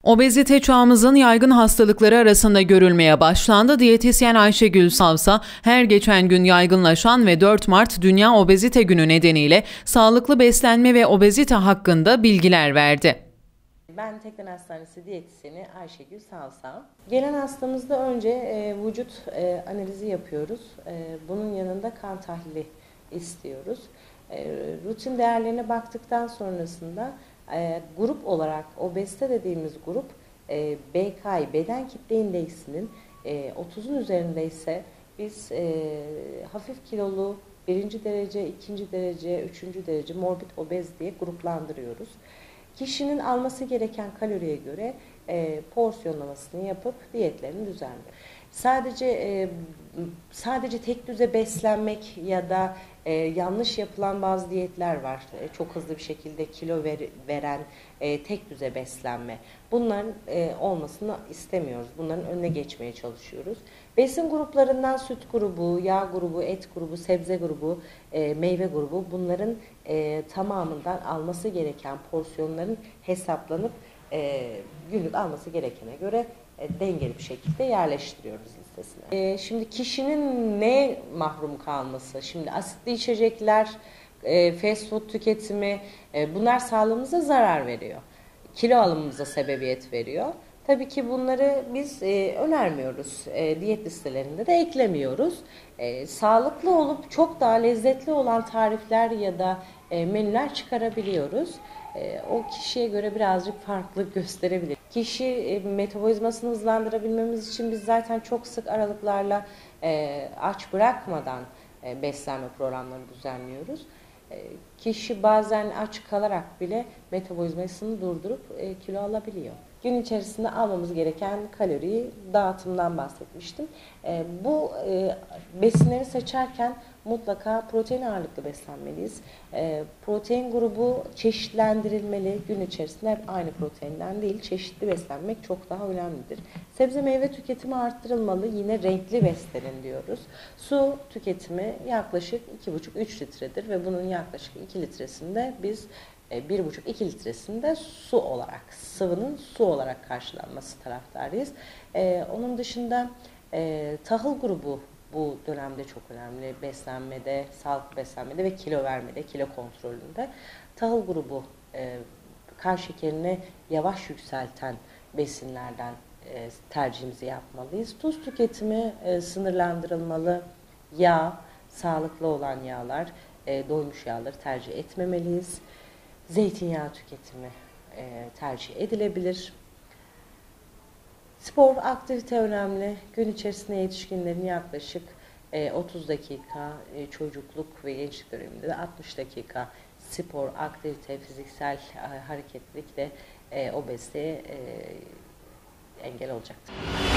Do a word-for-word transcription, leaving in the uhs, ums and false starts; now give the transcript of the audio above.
Obezite çağımızın yaygın hastalıkları arasında görülmeye başlandı. Diyetisyen Ayşegül Savsa, her geçen gün yaygınlaşan ve dört Mart Dünya Obezite Günü nedeniyle sağlıklı beslenme ve obezite hakkında bilgiler verdi. Ben Tekden Hastanesi diyetisyeni Ayşegül Savsa. Gelen hastamızda önce e, vücut e, analizi yapıyoruz. E, bunun yanında kan tahlili istiyoruz. E, rutin değerlerine baktıktan sonrasında e, grup olarak obezite dediğimiz grup e, B K I beden kitle indeksinin e, otuzun üzerindeyse biz e, hafif kilolu, birinci derece, ikinci derece, üçüncü derece morbid obez diye gruplandırıyoruz. Kişinin alması gereken kaloriye göre e, porsiyonlamasını yapıp diyetlerini düzenliyor. Sadece e, sadece tek düze beslenmek ya da e, yanlış yapılan bazı diyetler var. E, çok hızlı bir şekilde kilo ver, veren e, tek düze beslenme. Bunların e, olmasını istemiyoruz. Bunların önüne geçmeye çalışıyoruz. Besin gruplarından süt grubu, yağ grubu, et grubu, sebze grubu, e, meyve grubu bunların e, tamamından alması gereken porsiyonların hesaplanıp e, günlük alması gerekene göre e, dengeli bir şekilde yerleştiriyoruz listesine. E, şimdi kişinin ne mahrum kalması? Şimdi asitli içecekler, e, fast food tüketimi e, bunlar sağlığımıza zarar veriyor. Kilo alımımıza sebebiyet veriyor. Tabii ki bunları biz e, önermiyoruz. E, diyet listelerinde de eklemiyoruz. E, sağlıklı olup çok daha lezzetli olan tarifler ya da e, menüler çıkarabiliyoruz. E, o kişiye göre birazcık farklı gösterebilir. Kişi e, metabolizmasını hızlandırabilmemiz için biz zaten çok sık aralıklarla e, aç bırakmadan e, beslenme programları düzenliyoruz. E, kişi bazen aç kalarak bile metabolizmasını durdurup e, kilo alabiliyor. Gün içerisinde almamız gereken kaloriyi dağıtımdan bahsetmiştim. E, bu e, besinleri seçerken mutlaka protein ağırlıklı beslenmeliyiz. E, protein grubu çeşitlendirilmeli. Gün içerisinde hep aynı proteinden değil, çeşitli beslenmek çok daha önemlidir. Sebze meyve tüketimi arttırılmalı. Yine renkli beslenin diyoruz. Su tüketimi yaklaşık iki buçuk üç litredir ve bunun yaklaşık iki litresinde biz bir buçuk iki litresinde su olarak, sıvının su olarak karşılanması taraftarıyız. Ee, onun dışında e, tahıl grubu bu dönemde çok önemli. Beslenmede, sağlıklı beslenmede ve kilo vermede, kilo kontrolünde. Tahıl grubu e, kan şekerini yavaş yükselten besinlerden e, tercihimizi yapmalıyız. Tuz tüketimi e, sınırlandırılmalı. Yağ, sağlıklı olan yağlar, e, doymuş yağları tercih etmemeliyiz. Zeytinyağı tüketimi e, tercih edilebilir. Spor, aktivite önemli. Gün içerisinde yetişkinlerin yaklaşık e, otuz dakika, e, çocukluk ve gençlik döneminde de altmış dakika spor, aktivite, fiziksel e, hareketlilik de e, obeziteye e, engel olacaktır.